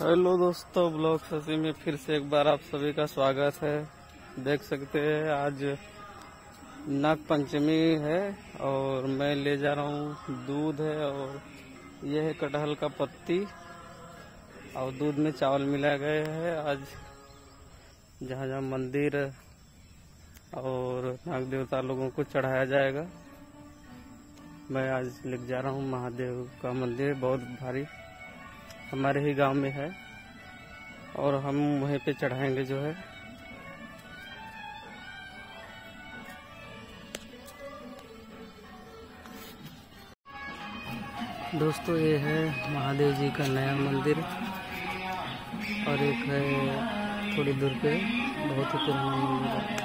Hello दोस्तों, blog Shashi में फिर से एक बार आप सभी का स्वागत है। देख सकते हैं आज नाग पंचमी है और मैं ले जा रहा हूँ दूध है और यह है कटहल का पत्ती और दूध में चावल मिलाया गया है। आज जहाँ जहाँ मंदिर और नाग देवता लोगों को चढ़ाया जाएगा, मैं आज लेके जा रहा हूँ। महादेव का मंदिर बहुत भारी हमारे ही गांव में है और हम वहीं पे चढ़ाएंगे जो है। दोस्तों, ये है महादेव जी का नया मंदिर और एक है थोड़ी दूर पे बहुत ही पुराना मंदिर है।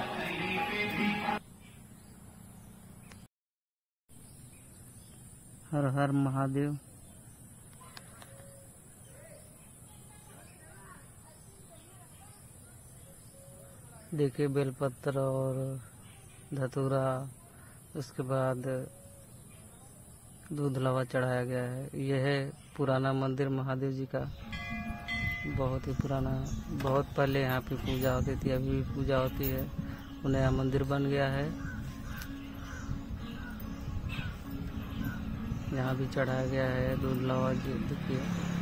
हर हर महादेव। देखिए बेलपत्र और धतूरा, उसके बाद दूध लावा चढ़ाया गया है। यह है पुराना मंदिर महादेव जी का, बहुत ही पुराना। बहुत पहले यहाँ पे पूजा होती थी, अभी भी पूजा होती है। नया मंदिर बन गया है, यहाँ भी चढ़ाया गया है दूध लावा। जी देखिए।